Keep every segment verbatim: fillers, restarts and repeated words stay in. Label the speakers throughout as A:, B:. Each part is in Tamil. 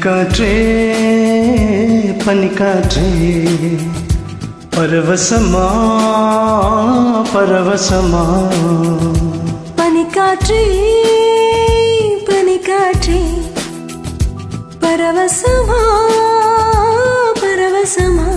A: பனிக்காற்றே பனிக்காற்றே பரவசமா பரவசமா
B: பனிக்காற்றே பனிக்காற்றே பரவசமா பரவசமா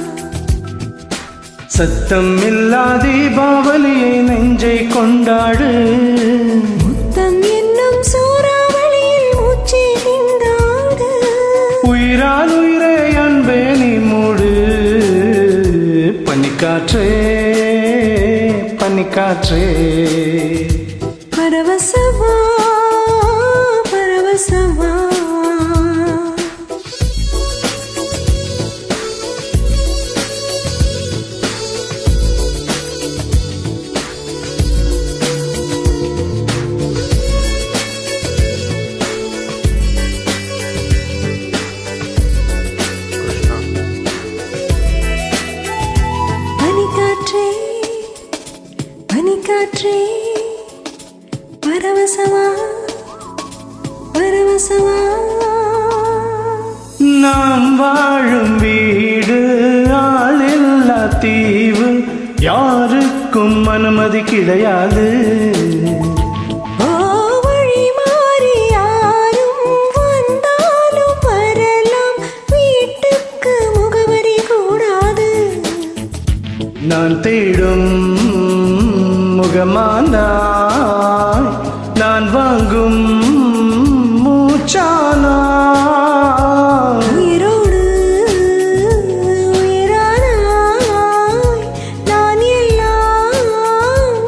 A: சத்தம் இல்லா தீபாவளியை நெஞ்சை கொண்டாடு
B: முத்தம் என்னும் சூறாவளியில் மூச்சை திண்டாடு
A: உயிரால் உயிரை அன்பே நீ மூடு பனிக்காற்றே பனிக்காற்றே
B: பரவசமா பரவசமா பனிக்காற்றே பரவசமா பரவசமா
A: நாம் வாழும் வீடு ஆளில்லா தீவு யாருக்கும் அனுமதி கிடையாது
B: வழி மாறி யாரும் வந்தாலும் வரலாம் வீட்டுக்கு முகவரி கூடாது
A: நான் தேடும் முகமானாய் நான் வாங்கும் மூச்சானாய்
B: உயிரோடு உயிரானாய் நான் எல்லாம்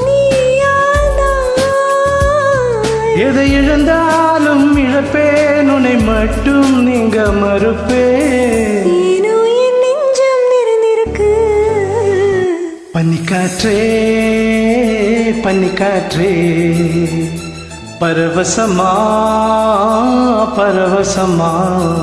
B: நீயானாய்
A: எதை இழந்தாலும் இழப்பேன் உன்னை மட்டும் நீங்க மறுப்பேன்
B: ஏனோ என் நெஞ்சம் நிறைந்திருக்கு
A: பனிக்காற்றே பனிக்காற்றே பரவசமா பரவசமா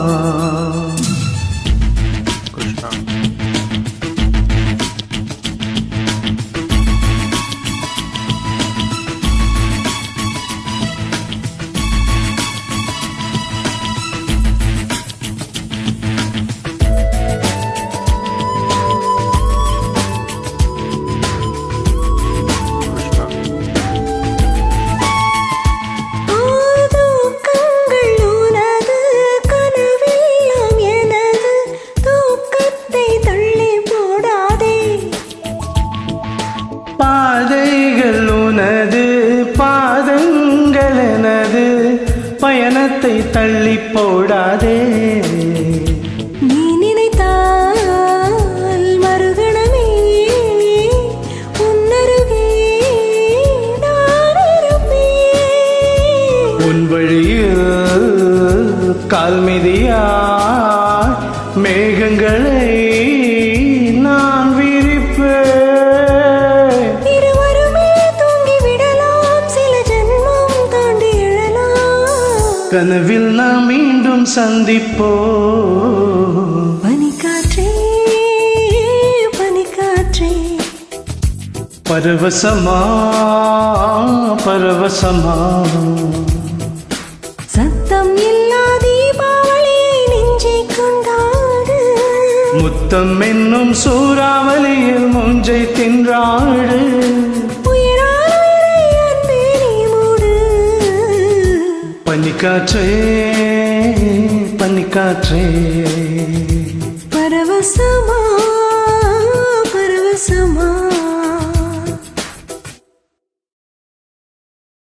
A: பாதைகள் உனது பாதங்கள் எனது பயணத்தை தள்ளி போடாதே
B: நீ நினைத்தால் மறுகணமே உன்னருகே நான் இருப்பேன்
A: உன் வழியில் கால் மிதியாய் மேகங்களை நான் விரிப்பேன் கனவில் நாம் மீண்டும் சந்திப்போம்
B: பனிக்காற்றே பனிக்காற்றே
A: பரவசமா பரவசமா
B: சத்தம் இல்லா தீபாவளியை நெஞ்சை கொண்டாடு
A: முத்தம் என்னும் சூறாவளியில் மூஞ்சை தின்றாடு பனிக்காற்றே பனிக்காற்றே
B: பரவசமா